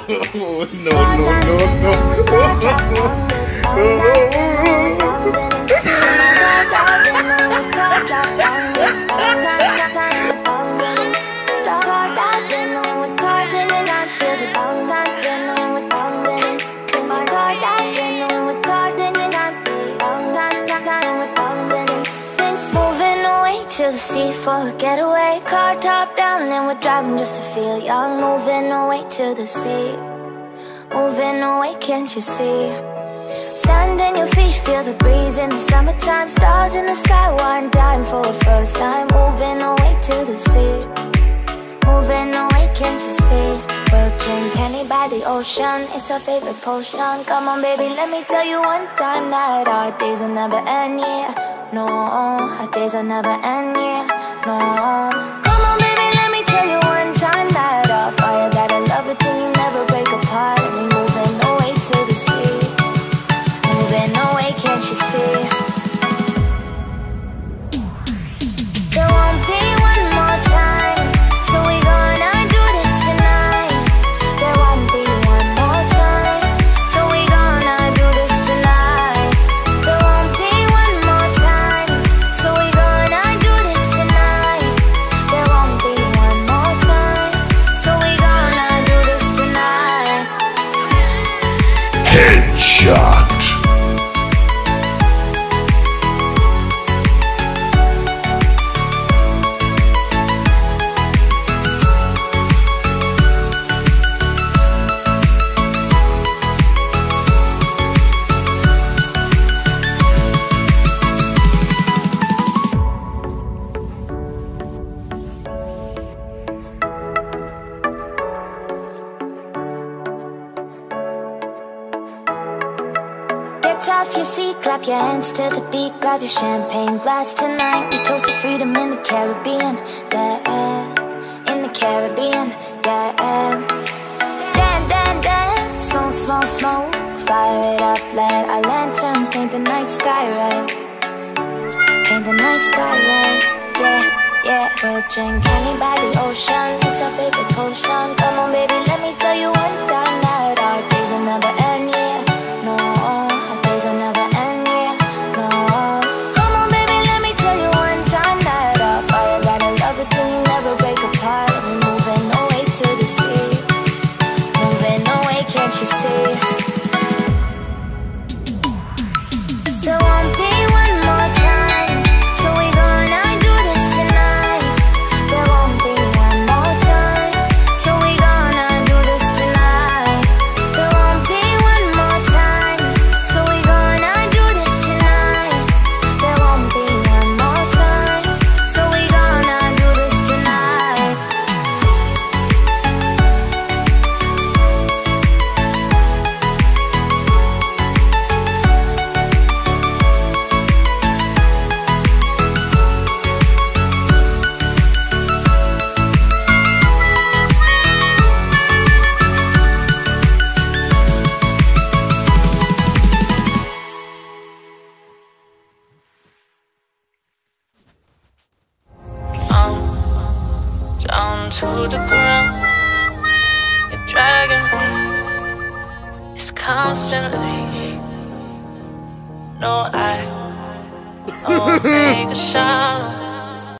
No, to the sea for a getaway. Car top down and we're driving just to feel young. Moving away to the sea, moving away, can't you see? Sand in your feet, feel the breeze in the summertime. Stars in the sky, one dime for a first time. Moving away to the sea, moving away, can't you see? We'll drink honey by the ocean, it's our favorite potion. Come on baby, let me tell you one time that our days will never end, yeah. No, our days will never end, yeah. No. Come on baby, let me tell you one time that our fire got a love it till you never break apart. And we moving away to the sea, moving away, can't you see? There won't be one more time, so we gonna do this tonight. There won't be one more time, so we gonna do this tonight. There won't be one more time, so we gonna do this tonight. There won't be one more time, so we gonna do this tonight. Headshot. Get off your seat, clap your hands to the beat. Grab your champagne glass tonight. We toast to freedom in the Caribbean, yeah. In the Caribbean, yeah. Dan, dan, dan, smoke, smoke, smoke. Fire it up, let our lanterns paint the night sky red. Paint the night sky red, yeah, yeah. We'll drink honey by the ocean, it's our favorite potion. Come on baby, let me tell you one time that our days will never end, yeah. No, our days will never end, yeah. No. Come on baby, let me tell you one time that our fire got a love it till you never break apart. And we're moving away to the sea, moving away, can't you see? There won't be one more time, so we gonna do this tonight. There won't be one more time, so we gonna do this tonight. There won't be one more time, so we gonna do this tonight. There won't be one more time, so we gonna do this tonight. Down to the ground, you're dragging me. It's constantly. No, I won't make a sound.